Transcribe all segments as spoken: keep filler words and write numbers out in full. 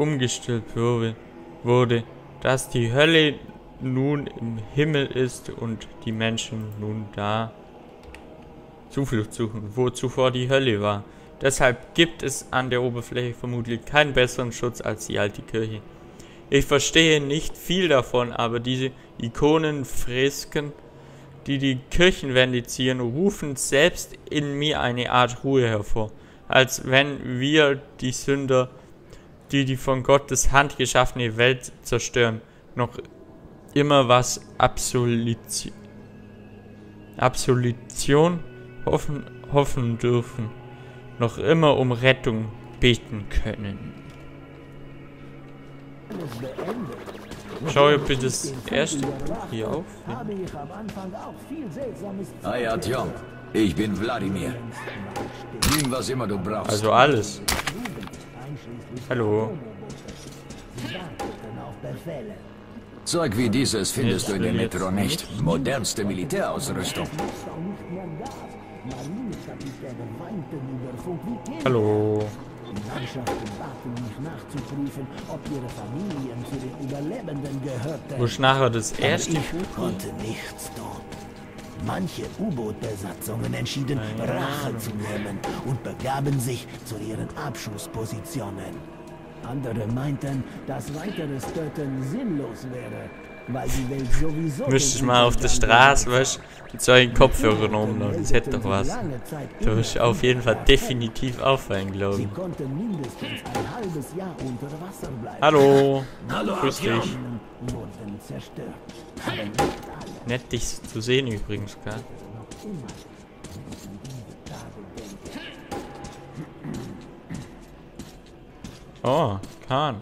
umgestellt wurde, wurde, dass die Hölle nun im Himmel ist und die Menschen nun da Zuflucht suchen, wo zuvor die Hölle war. Deshalb gibt es an der Oberfläche vermutlich keinen besseren Schutz als die alte Kirche. Ich verstehe nicht viel davon, aber diese Ikonenfresken, die die Kirchenwände zieren, rufen selbst in mir eine Art Ruhe hervor, als wenn wir die Sünder, die die von Gottes Hand geschaffene Welt zerstören, noch immer was Absolution, Absolution hoffen, hoffen dürfen, noch immer um Rettung beten können. Schau dir bitte das erste Buch hier auf. Hi Artyom, ich bin Wladimir. Nimm was immer du brauchst. Also alles. Hallo. Zeug wie dieses findest du in der Metro nicht. Modernste Militärausrüstung. Hallo. Die Mannschaften baten mich nachzuprüfen, ob ihre Familien zu den Überlebenden gehörten. Wo ist nachher das erste Ich konnte nichts tun. Manche U-Boot-Besatzungen entschieden, Rache zu nehmen und begaben sich zu ihren Abschusspositionen. Andere meinten, dass weiteres Töten sinnlos wäre, weil die Welt sowieso... Müsste ich mal auf der Straße, weißt du, mit solchen Kopfhörern rumlaufen, das hätte doch was. Da wirst du auf jeden Fall definitiv auffallen, glaube ich. Hallo. Hallo, Grüß dich. Nett, dich zu sehen übrigens, gell? Oh, Khan.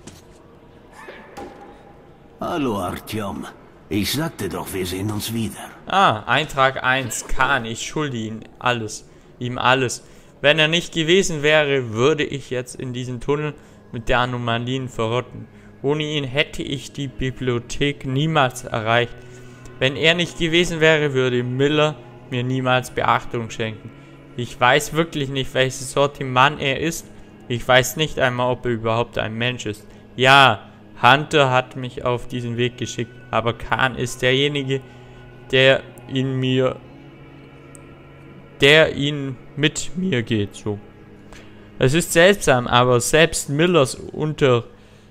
Hallo Artyom. Ich sagte doch, wir sehen uns wieder. Ah, Eintrag eins, Khan, ich schulde ihm alles. Ihm alles. Wenn er nicht gewesen wäre, würde ich jetzt in diesen Tunnel mit der Anomalien verrotten. Ohne ihn hätte ich die Bibliothek niemals erreicht. Wenn er nicht gewesen wäre, würde Miller mir niemals Beachtung schenken. Ich weiß wirklich nicht, welches Sorte Mann er ist. Ich weiß nicht einmal, ob er überhaupt ein Mensch ist. Ja, Hunter hat mich auf diesen Weg geschickt, aber Khan ist derjenige, der ihn mir, der ihn mit mir geht, so. Es ist seltsam, aber selbst Millers unter,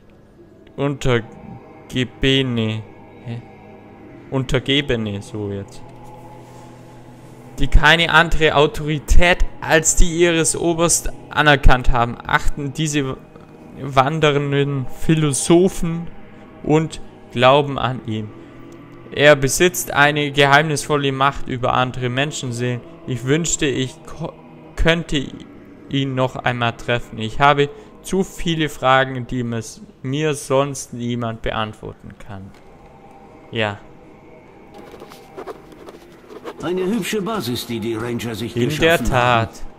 Untergebene, hä? Untergebene, so jetzt, die keine andere Autorität als die ihres Oberst anerkannt haben, achten diese wandernden Philosophen und glauben an ihn. Er besitzt eine geheimnisvolle Macht über andere Menschenseelen. Ich wünschte, ich könnte ihn noch einmal treffen. Ich habe zu viele Fragen, die mir sonst niemand beantworten kann. Ja. Eine hübsche Basis, die die Ranger sich In geschaffen der Tat. haben.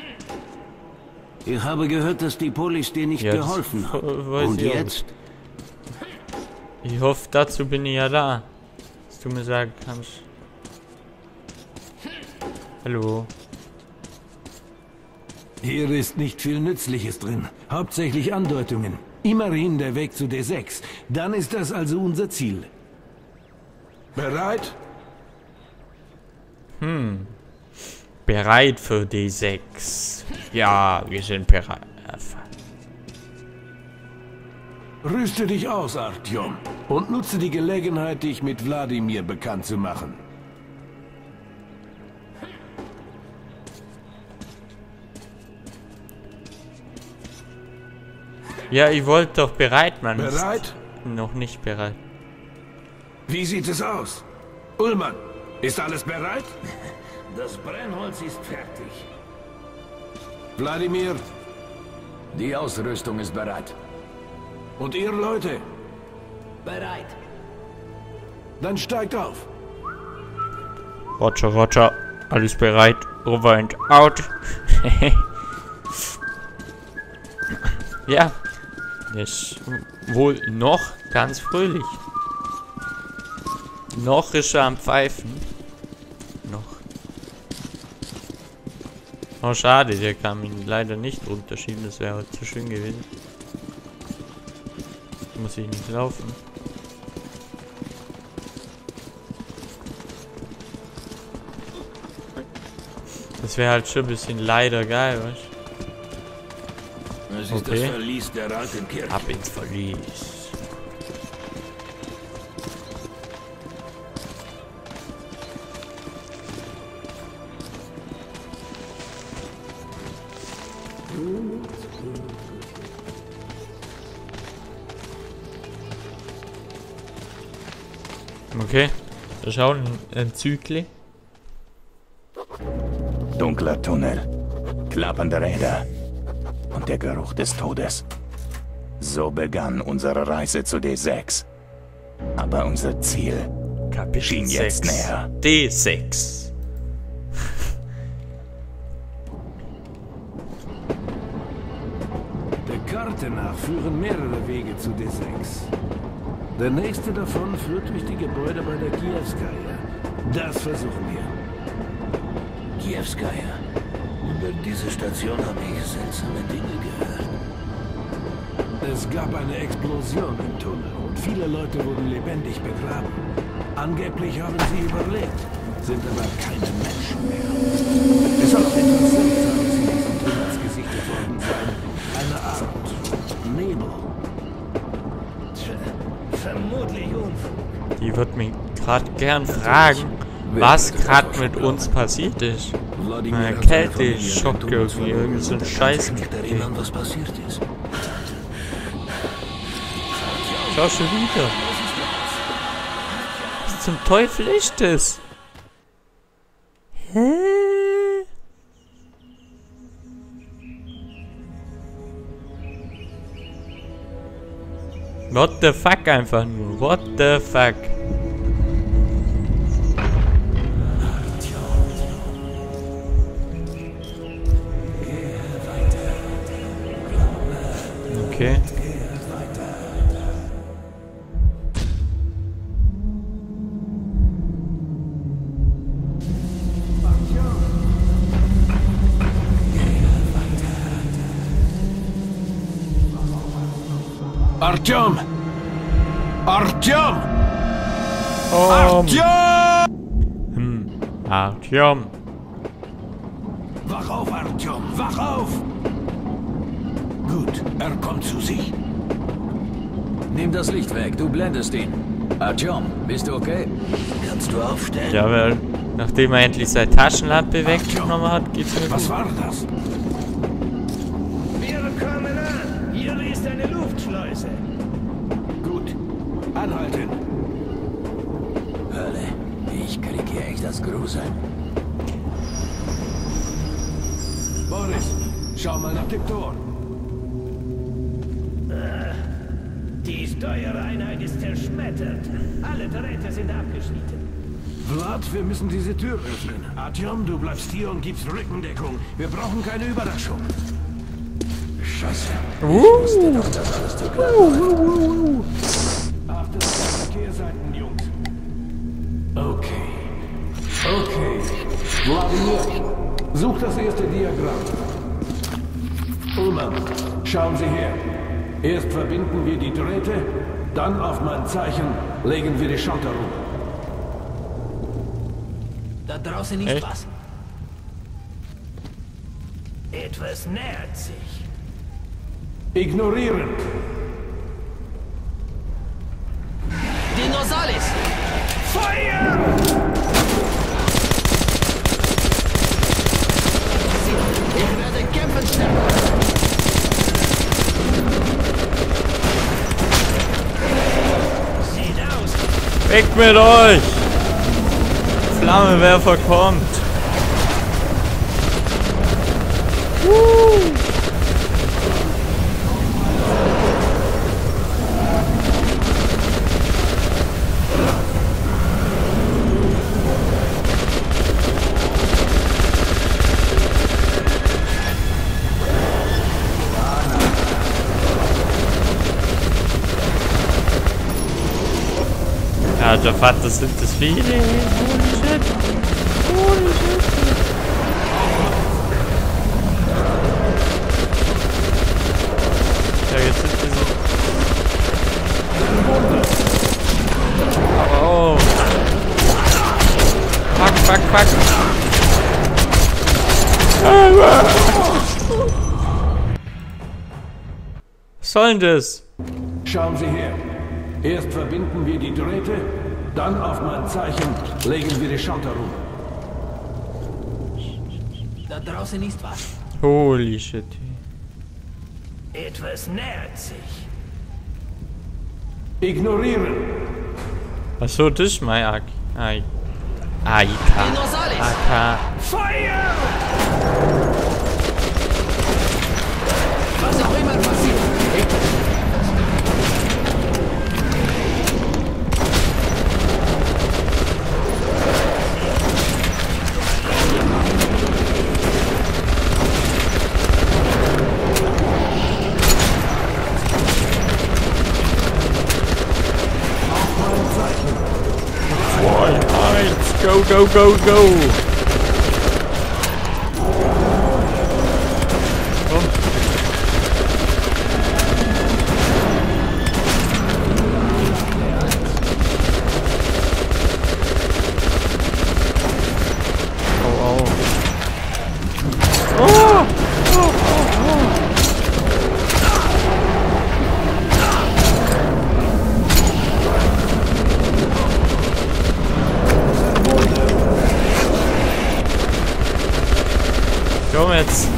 Ich habe gehört, dass die Polis dir nicht Ja, geholfen haben. weiß Und ich auch. jetzt? Ich hoffe, dazu bin ich ja da. Dass du mir sagen kannst. Hallo. Hier ist nicht viel Nützliches drin. Hauptsächlich Andeutungen. Immerhin der Weg zu D sechs. Dann ist das also unser Ziel. Bereit? Hm. Bereit für D sechs. Ja, wir sind bereit. Rüste dich aus, Artyom. Und nutze die Gelegenheit, dich mit Wladimir bekannt zu machen. Ja, ich wollte doch bereit, Mann. Bereit? Noch nicht bereit. Wie sieht es aus? Ullmann, ist alles bereit? Das Brennholz ist fertig. Wladimir, Die Ausrüstung ist bereit. und ihr Leute, Bereit. dann steigt auf. Roger, Roger. Alles bereit. Over and out. Ja. Ist wohl noch ganz fröhlich. Noch ist er am Pfeifen. Noch. Oh, schade, der kann ihn leider nicht runterschieben. Das wäre zu schön gewesen. muss ich nicht laufen. Das wäre halt schon ein bisschen leider geil, weißt du? Es ist Okay. das Verlies der alten Kirche. Ab ins Verlies. Okay, wir schauen ein Zügli. Dunkler Tunnel, klappernde Räder und der Geruch des Todes. So begann unsere Reise zu D sechs. Aber unser Ziel Kapitel schien jetzt sechs. näher. D sechs. Der Karte nach führen mehrere Wege zu D sechs. Der nächste davon führt durch die Gebäude bei der Kievskaya. Das versuchen wir. Kievskaya. Über diese Station habe ich seltsame Dinge gehört. Es gab eine Explosion im Tunnel und viele Leute wurden lebendig begraben. Angeblich haben sie überlebt, sind aber keine Menschen mehr. Es soll auch etwas Seltsames in diesen Tunnels gesichtet worden sein. Eine Art Nebel. Vermutlich Unfug. Die wird mich gerade gern fragen, was gerade mit uns passiert ist. Eine Kälte, Schock irgendwie, irgendwie so ein Scheiß. Ich kann mich erinnern, was passiert ist. Schau schon wieder. Was zum Teufel ist das? Hä? What the fuck einfach nur. What the fuck? Okay. Artyom! Artyom! Oh, Artyom! hm. Artyom. Wach auf, Artyom! Wach auf! Gut, er kommt zu sich. Nimm das Licht weg, du blendest ihn. Artyom, bist du okay? Kannst du aufstellen? Ja, weil nachdem er endlich seine Taschenlampe weggenommen hat, geht's mir Was gut. war das? Wir kommen an. Hier ist eine Luftschleuse. Gut, anhalten. Hölle, ich krieg hier echt das Gruseln. Boris, schau mal nach dem Tor. Die Steuereinheit ist zerschmettert. Alle Drähte sind abgeschnitten. Vlad, wir müssen diese Tür öffnen. Artyom, du bleibst hier und gibst Rückendeckung. Wir brauchen keine Überraschung. Scheiße. Uh. Ich wusste doch, dass alles zu klar war. Achtet auf die Verkehrsseiten, Jungs. Okay. Okay. Vladimir, such das erste Diagramm. Ullmann, schauen Sie her. Erst verbinden wir die Drähte, dann auf mein Zeichen legen wir die Schalter um. Da draußen ist Echt? was. Etwas nähert sich. Ignorieren. Dinosalis! Feuer! Ich werde kämpfen sterben. Sieht aus. Weg mit euch! Flammenwerfer kommt! Uh. Ja, der Vater sind das viele. Holy shit. Holy shit. Ja, jetzt sind wir so. denn das? Schauen Sie her. Erst verbinden wir die Drähte, dann auf mein Zeichen legen wir die Schalter um. Da draußen ist was. Holy shit. Etwas nähert sich. Ignorieren. Achso, das ist mein A K. A K. A K. Feuer! Was auch immer passiert. Go, go, go, go! Komm. Oh, oh. Oh! Oh, oh, oh. Komm jetzt.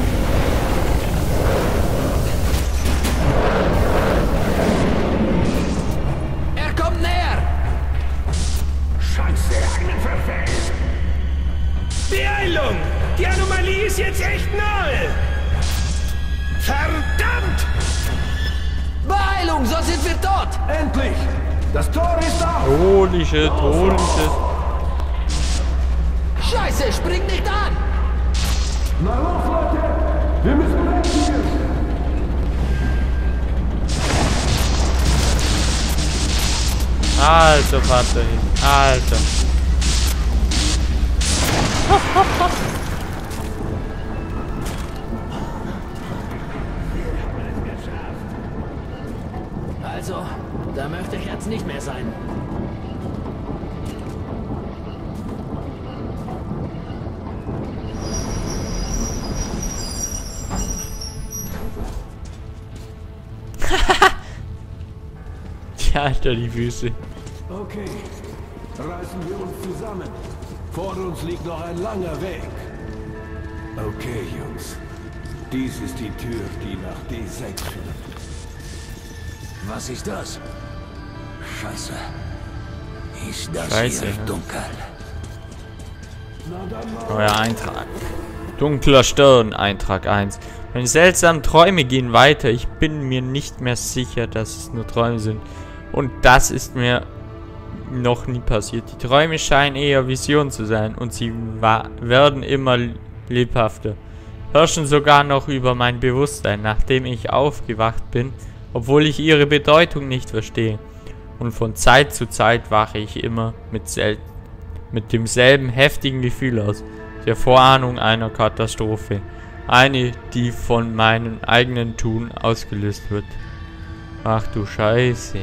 Er kommt näher. Scheiße, einen verfehlt. Beeilung! Die Anomalie ist jetzt echt nahe! Verdammt! Beeilung, sonst sind wir tot. Endlich! Das Tor ist auf! Holy shit, holy shit. Scheiße, spring nicht an. Na los, Leute! Wir müssen wegziehen! Alter Vater, Alter. Also, da möchte ich jetzt nicht mehr sein. Alter, die Füße. Okay, reißen wir uns zusammen. Vor uns liegt noch ein langer Weg. Okay, Jungs. Dies ist die Tür, die nach D sechs führt. Was ist das? Scheiße. Ist das Scheiße, hier ja. dunkel? Na dann mal. Neuer Eintrag. Dunkler Stern, Eintrag eins. Meine seltsamen Träume gehen weiter. Ich bin mir nicht mehr sicher, dass es nur Träume sind. Und das ist mir noch nie passiert. Die Träume scheinen eher Visionen zu sein und sie werden immer lebhafter. Herrschen sogar noch über mein Bewusstsein, nachdem ich aufgewacht bin, obwohl ich ihre Bedeutung nicht verstehe. Und von Zeit zu Zeit wache ich immer mit, sel mit demselben heftigen Gefühl aus, der Vorahnung einer Katastrophe. Eine, die von meinem eigenen Tun ausgelöst wird. Ach du Scheiße.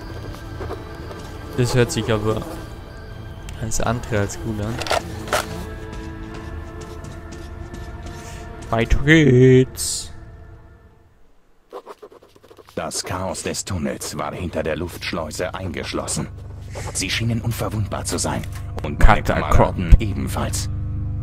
Das hört sich aber alles andere als gut an. Weiter geht's. Das Chaos des Tunnels war hinter der Luftschleuse eingeschlossen. Sie schienen unverwundbar zu sein. Und meine Kameraden ebenfalls.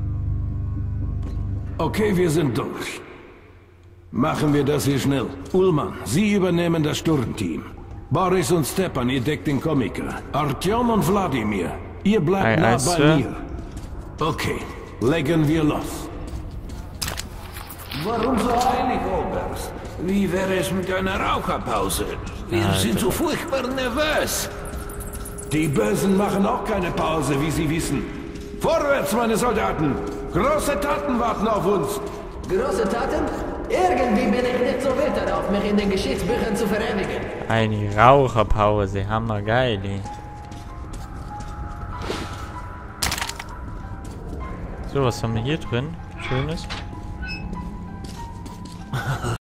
Okay, wir sind durch. Machen wir das hier schnell. Ullmann, Sie übernehmen das Sturmteam. Boris und Stepan, ihr deckt den Komiker. Artyom und Wladimir, ihr bleibt Ei, nah also. bei mir. Okay, legen wir los. Warum so eilig, Oberst? Wie wäre es mit einer Raucherpause? Wir sind so furchtbar nervös. Die Bösen machen auch keine Pause, wie Sie wissen. Vorwärts, meine Soldaten! Große Taten warten auf uns! Große Taten? Irgendwie bin ich nicht so wild darauf, mich in den Geschichtsbüchern zu verewigen. Eine Raucherpause, hammergeil, ey. So, was haben wir hier drin? Schönes.